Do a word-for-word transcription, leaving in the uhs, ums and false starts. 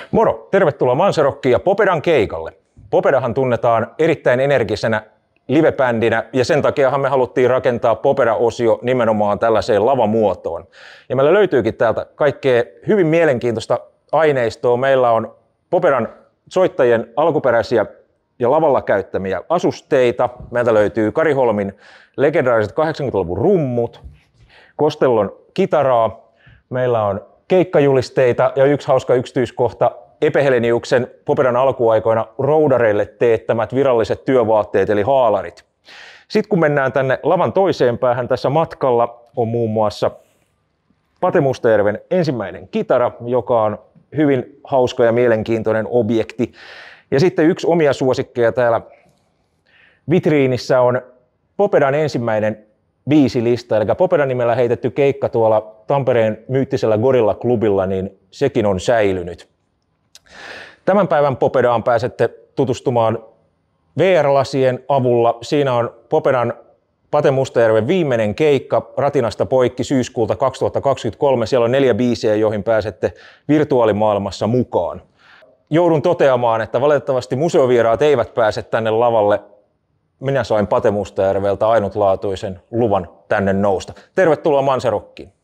Moro! Tervetuloa Manserockiin ja Popedan keikalle. Popedahan tunnetaan erittäin energisenä livebändinä ja sen takiahan me haluttiin rakentaa Popeda-osio nimenomaan tällaiseen lavamuotoon. Ja meillä löytyykin täältä kaikkea hyvin mielenkiintoista aineistoa. Meillä on Popedan soittajien alkuperäisiä ja lavalla käyttämiä asusteita. Meiltä löytyy Kari Holmin legendaariset kahdeksankymmentäluvun rummut, Costellon kitaraa. Meillä on keikkajulisteita ja yksi hauska yksityiskohta, Epe Heleniuksen Popedan alkuaikoina roudareille teettämät viralliset työvaatteet eli haalarit. Sitten kun mennään tänne lavan toiseen päähän, tässä matkalla on muun muassa Pate Mustajärven ensimmäinen kitara, joka on hyvin hauska ja mielenkiintoinen objekti. Ja sitten yksi omia suosikkeja täällä vitriinissä on Popedan ensimmäinen biisilista, eli Popedan nimellä heitetty keikka tuolla Tampereen myyttisellä Gorilla-klubilla, niin sekin on säilynyt. Tämän päivän Popedaan pääsette tutustumaan V R-lasien avulla. Siinä on Popedan Pate Mustajärven viimeinen keikka Ratinasta poikki syyskuulta kaksituhattakaksikymmentäkolme. Siellä on neljä biisiä, joihin pääsette virtuaalimaailmassa mukaan. Joudun toteamaan, että valitettavasti museovieraat eivät pääse tänne lavalle. Minä sain Pate Mustajärveltä ainutlaatuisen luvan tänne nousta. Tervetuloa Manserockiin.